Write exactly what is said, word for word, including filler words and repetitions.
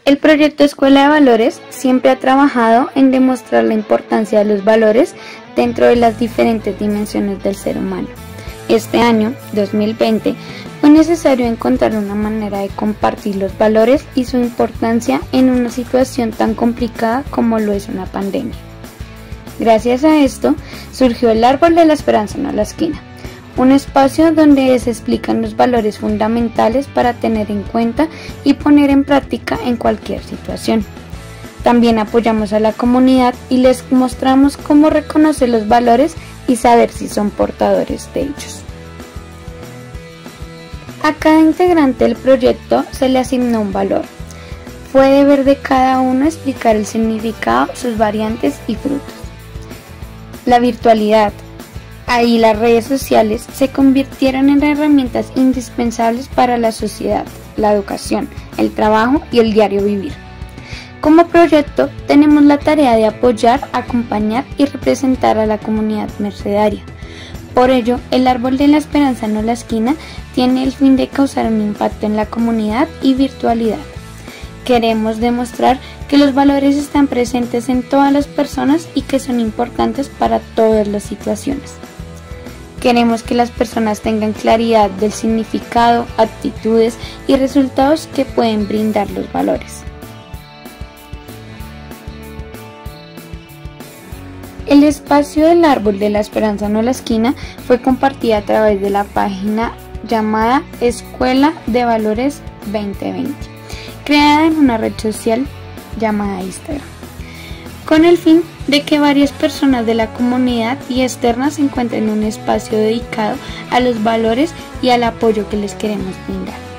El proyecto Escuela de Valores siempre ha trabajado en demostrar la importancia de los valores dentro de las diferentes dimensiones del ser humano. Este año, dos mil veinte, fue necesario encontrar una manera de compartir los valores y su importancia en una situación tan complicada como lo es una pandemia. Gracias a esto, surgió el Árbol de la Esperanza en la Esquina, un espacio donde se explican los valores fundamentales para tener en cuenta y poner en práctica en cualquier situación. También apoyamos a la comunidad y les mostramos cómo reconocer los valores y saber si son portadores de ellos. A cada integrante del proyecto se le asignó un valor. Fue deber de cada uno explicar el significado, sus variantes y frutos. La virtualidad y las redes sociales se convirtieron en herramientas indispensables para la sociedad, la educación, el trabajo y el diario vivir. Como proyecto tenemos la tarea de apoyar, acompañar y representar a la comunidad mercedaria. Por ello, el Árbol de la Esperanza en la Esquina tiene el fin de causar un impacto en la comunidad y virtualidad. Queremos demostrar que los valores están presentes en todas las personas y que son importantes para todas las situaciones. Queremos que las personas tengan claridad del significado, actitudes y resultados que pueden brindar los valores. El espacio del Árbol de la Esperanza en la Esquina fue compartida a través de la página llamada Escuela de Valores veinte veinte, creada en una red social llamada Instagram, con el fin de que varias personas de la comunidad y externas encuentren un espacio dedicado a los valores y al apoyo que les queremos brindar.